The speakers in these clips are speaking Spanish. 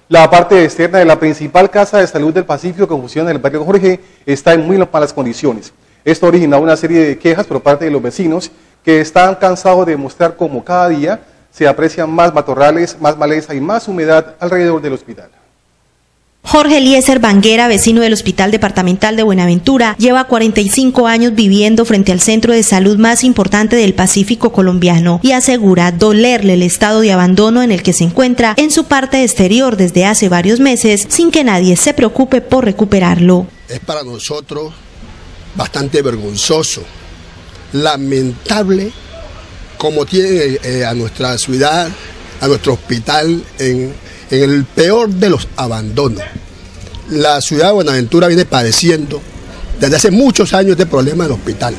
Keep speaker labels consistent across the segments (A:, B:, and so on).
A: La parte externa de la principal casa de salud del Pacífico que funciona en el barrio Jorge está en muy malas condiciones. Esto ha originado una serie de quejas por parte de los vecinos que están cansados de mostrar cómo cada día se aprecian más matorrales, más maleza y más humedad alrededor del hospital.
B: Jorge Eliezer Banguera, vecino del Hospital Departamental de Buenaventura, lleva 45 años viviendo frente al centro de salud más importante del Pacífico colombiano y asegura dolerle el estado de abandono en el que se encuentra en su parte exterior desde hace varios meses, sin que nadie se preocupe por recuperarlo.
C: Es para nosotros bastante vergonzoso, lamentable, como tiene a nuestra ciudad, a nuestro hospital en el peor de los abandonos. La ciudad de Buenaventura viene padeciendo desde hace muchos años este problema del hospital,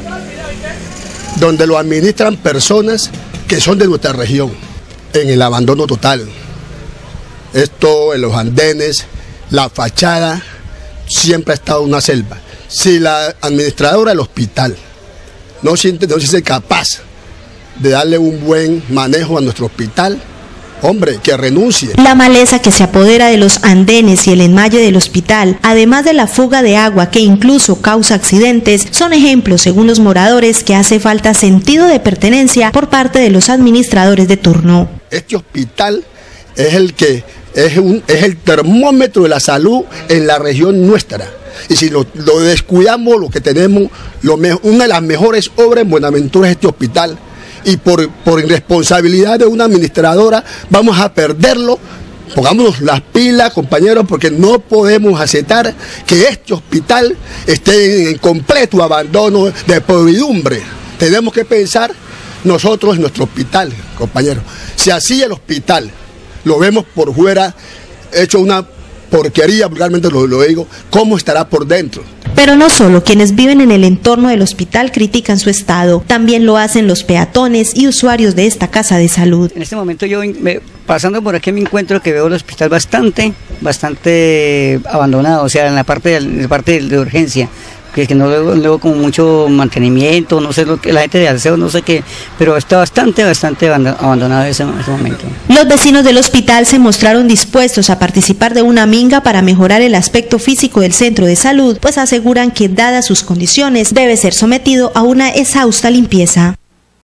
C: donde lo administran personas que son de nuestra región, en el abandono total. Esto en los andenes, la fachada, siempre ha estado una selva. Si la administradora del hospital no se siente capaz de darle un buen manejo a nuestro hospital, hombre, que renuncie.
B: La maleza que se apodera de los andenes y el enmalle del hospital, además de la fuga de agua que incluso causa accidentes, son ejemplos, según los moradores, que hace falta sentido de pertenencia por parte de los administradores de turno.
C: Este hospital es el termómetro de la salud en la región nuestra. Y si lo descuidamos, lo que tenemos, una de las mejores obras en Buenaventura es este hospital. Y por irresponsabilidad de una administradora vamos a perderlo. Pongámonos las pilas, compañeros, porque no podemos aceptar que este hospital esté en completo abandono de podridumbre. Tenemos que pensar nosotros en nuestro hospital, compañeros. Si así el hospital lo vemos por fuera, hecho una porquería, vulgarmente lo digo, ¿cómo estará por dentro?
B: Pero no solo quienes viven en el entorno del hospital critican su estado, también lo hacen los peatones y usuarios de esta casa de salud.
D: En este momento yo pasando por aquí me encuentro que veo el hospital bastante abandonado, o sea, en la parte de urgencia, que no luego como mucho mantenimiento, no sé lo que la gente de aseo, no sé qué, pero está bastante abandonado en ese momento.
B: Los vecinos del hospital se mostraron dispuestos a participar de una minga para mejorar el aspecto físico del centro de salud, pues aseguran que dadas sus condiciones debe ser sometido a una exhausta limpieza.